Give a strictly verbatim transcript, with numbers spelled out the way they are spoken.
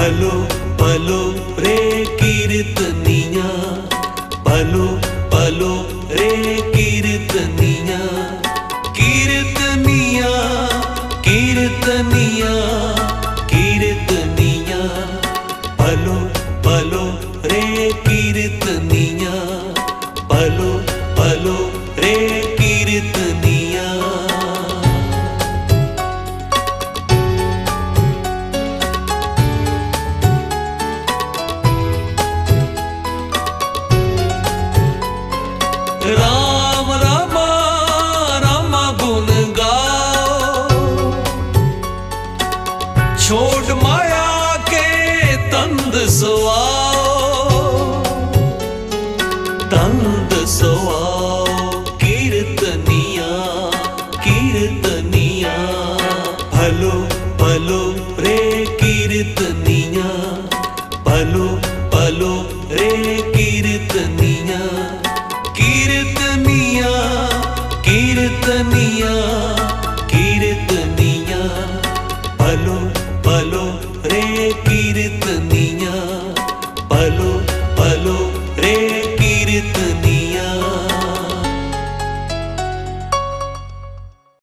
पलो पलो रे कीर्तनिया, पलो पलो रे कीर्तनिया, कीर्तनिया कीर्तनिया कीर्तनिया, पलो पलो रे कीर्तनिया, पलो पलो रे कीर्तनिया। राम रामा रामा गुण गाओ, छोड़ माया के तंद सोआओ, तंद सोआओ कीर्तनिया कीर्तनिया, पलो पलो रे कीर्तनिया, पलो पलो रे कीर्तनिया, कीर्तनिया कीर्तनिया कीर्तनिया, पलो पलो रे कीर्तनिया, पलो पलो रे